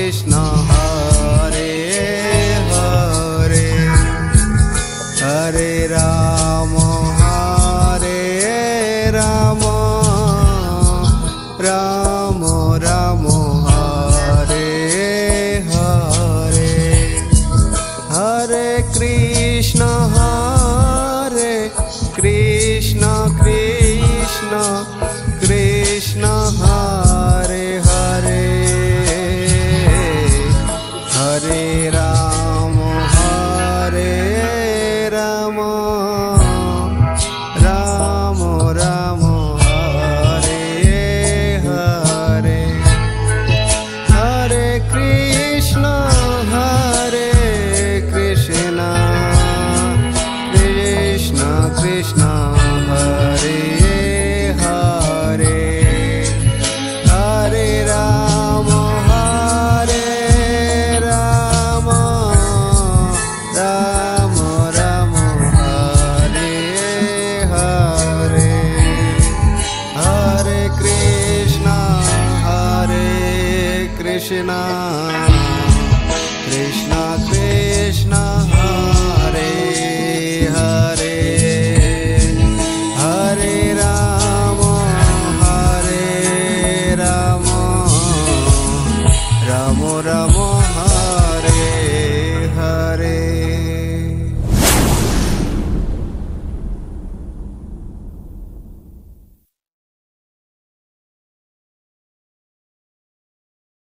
Krishna Hare Hare, Hare Ram Ram Ram Hare Hare, Hare Krishna Krishna Krishna Hare Hare, Hare Ram Ram Ram Hare Hare, Hare Krishna Krishna Krishna Hare Hare, Hare Ram Ram Ram Hare Hare, Hare Krishna Krishna Krishna Hare Hare, Hare Ram Ram Ram